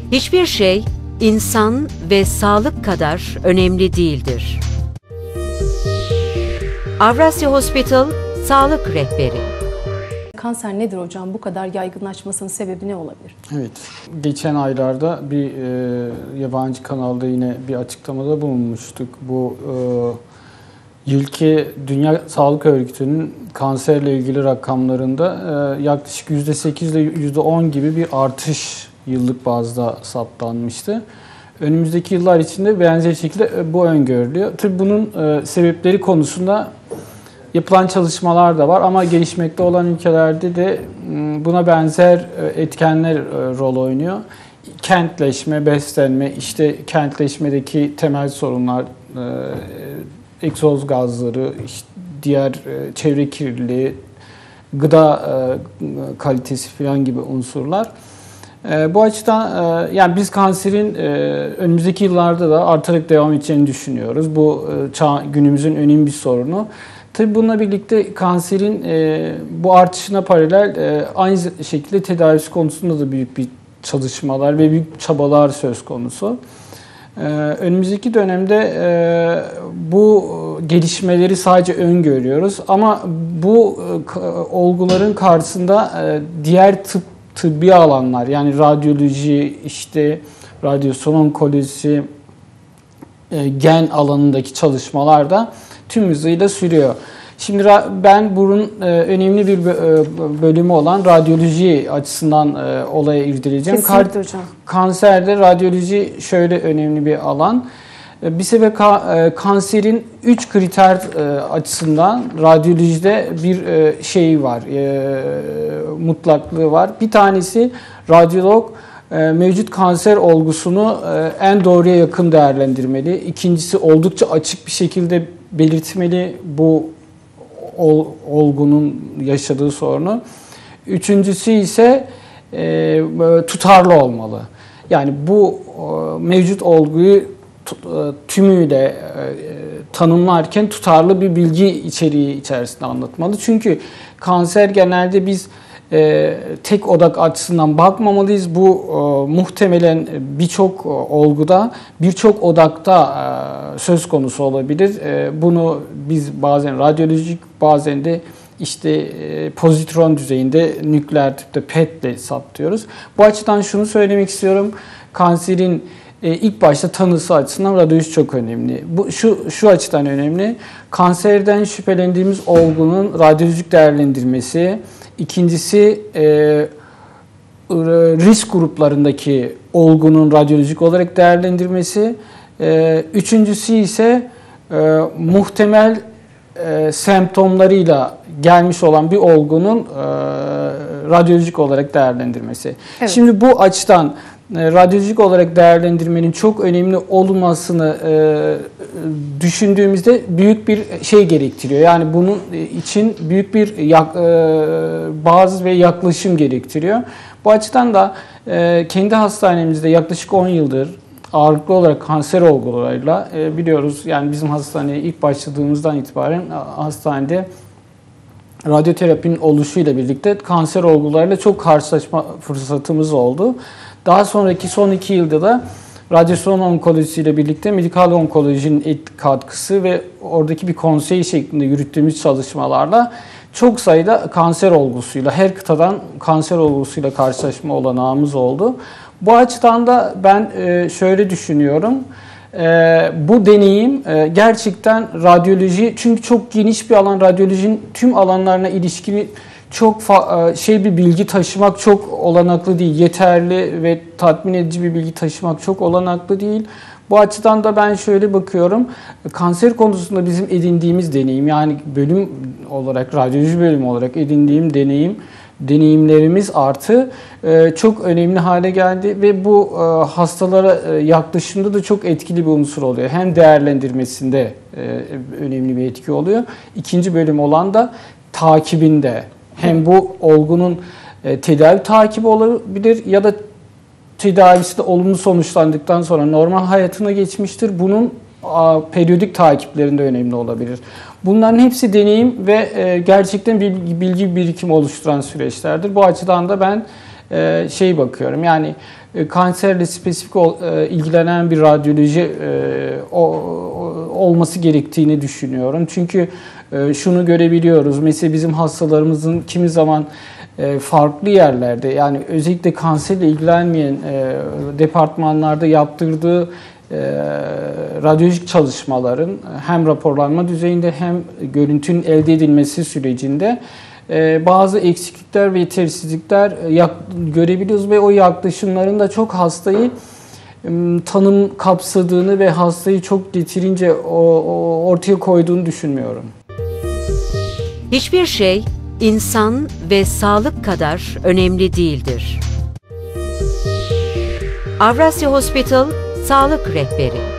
Hiçbir şey insan ve sağlık kadar önemli değildir. Avrasya Hospital Sağlık Rehberi. Kanser nedir hocam? Bu kadar yaygınlaşmasının sebebi ne olabilir? Evet, geçen aylarda bir yabancı kanalda yine bir açıklamada bulunmuştuk. Bu yılki Dünya Sağlık Örgütü'nün kanserle ilgili rakamlarında yaklaşık %8 ile %10 gibi bir artış yıllık bazda saptanmıştı. Önümüzdeki yıllar içinde benzer şekilde bu öngörülüyor. Tabii bunun sebepleri konusunda yapılan çalışmalar da var ama gelişmekte olan ülkelerde de buna benzer etkenler rol oynuyor. Kentleşme, beslenme, işte kentleşmedeki temel sorunlar, egzoz gazları, işte diğer çevre kirliliği, gıda kalitesi falan gibi unsurlar. Bu açıdan yani biz kanserin önümüzdeki yıllarda da artarak devam edeceğini düşünüyoruz. Bu günümüzün önemli bir sorunu. Tabii bununla birlikte kanserin bu artışına paralel aynı şekilde tedavisi konusunda da büyük bir çalışmalar ve büyük çabalar söz konusu. Önümüzdeki dönemde bu gelişmeleri sadece öngörüyoruz ama bu olguların karşısında diğer tıbbi alanlar yani radyoloji, işte radyasyon onkolojisi, gen alanındaki çalışmalar da tüm hızıyla sürüyor. Şimdi ben bunun önemli bir bölümü olan radyoloji açısından olaya irdeleyeceğim. Kesinlikle hocam. Kanserde radyoloji şöyle önemli bir alan. Bir sebep kanserin 3 kriter açısından radyolojide bir şeyi var, mutlaklığı var. Bir tanesi radyolog mevcut kanser olgusunu en doğruya yakın değerlendirmeli. İkincisi oldukça açık bir şekilde belirtmeli bu olgunun yaşadığı sorunu. Üçüncüsü ise tutarlı olmalı. Yani bu mevcut olguyu tümüyle tanımlarken tutarlı bir bilgi içeriği içerisinde anlatmalı. Çünkü kanser genelde biz tek odak açısından bakmamalıyız. Bu muhtemelen birçok olguda, birçok odakta söz konusu olabilir. Bunu biz bazen radyolojik, bazen de işte pozitron düzeyinde nükleer tipte PET ile saptıyoruz. Bu açıdan şunu söylemek istiyorum. Kanserin ilk başta tanısı açısından radyoloji çok önemli. Bu şu açıdan önemli. Kanserden şüphelendiğimiz olgunun radyolojik değerlendirmesi. İkincisi risk gruplarındaki olgunun radyolojik olarak değerlendirmesi. Üçüncüsü ise muhtemel semptomlarıyla gelmiş olan bir olgunun radyolojik olarak değerlendirmesi. Evet. Şimdi bu açıdan radyolojik olarak değerlendirmenin çok önemli olmasını düşündüğümüzde büyük bir şey gerektiriyor. Yani bunun için büyük bir bazı ve yaklaşım gerektiriyor. Bu açıdan da kendi hastanemizde yaklaşık 10 yıldır ağırlıklı olarak kanser olgularıyla biliyoruz. Yani bizim hastaneye ilk başladığımızdan itibaren hastanede radyoterapinin oluşuyla birlikte kanser olgularıyla çok karşılaşma fırsatımız oldu. Daha sonraki son 2 yılda da radyasyon onkolojisiyle birlikte medikal onkolojinin katkısı ve oradaki bir konsey şeklinde yürüttüğümüz çalışmalarla çok sayıda kanser olgusuyla, her kıtadan kanser olgusuyla karşılaşma olanağımız oldu. Bu açıdan da ben şöyle düşünüyorum. Bu deneyim gerçekten radyoloji, çünkü çok geniş bir alan, radyolojinin tüm alanlarına ilişkin çok bir bilgi taşımak çok olanaklı değil. Yeterli ve tatmin edici bir bilgi taşımak çok olanaklı değil. Bu açıdan da ben şöyle bakıyorum. Kanser konusunda bizim edindiğimiz deneyim, yani bölüm olarak, radyoloji bölümü olarak edindiğim deneyimlerimiz artı çok önemli hale geldi ve bu hastalara yaklaşımda da çok etkili bir unsur oluyor. Hem değerlendirmesinde önemli bir etki oluyor. İkinci bölüm olan da takibinde. Hem bu olgunun tedavi takibi olabilir ya da tedavisi de olumlu sonuçlandıktan sonra normal hayatına geçmiştir. Bunun periyodik takiplerinde önemli olabilir. Bunların hepsi deneyim ve gerçekten bilgi birikim oluşturan süreçlerdir. Bu açıdan da ben bakıyorum. Yani kanserle spesifik ilgilenen bir radyoloji olması gerektiğini düşünüyorum. Çünkü şunu görebiliyoruz. Mesela bizim hastalarımızın kimi zaman farklı yerlerde, yani özellikle kanserle ilgilenmeyen departmanlarda yaptırdığı radyolojik çalışmaların hem raporlanma düzeyinde hem görüntünün elde edilmesi sürecinde bazı eksiklikler ve yetersizlikler görebiliyoruz ve o yaklaşımların da çok hastayı tanım kapsadığını ve hastayı çok getirince ortaya koyduğunu düşünmüyorum. Hiçbir şey insan ve sağlık kadar önemli değildir. Avrasya Hospital Sağlık Rehberi.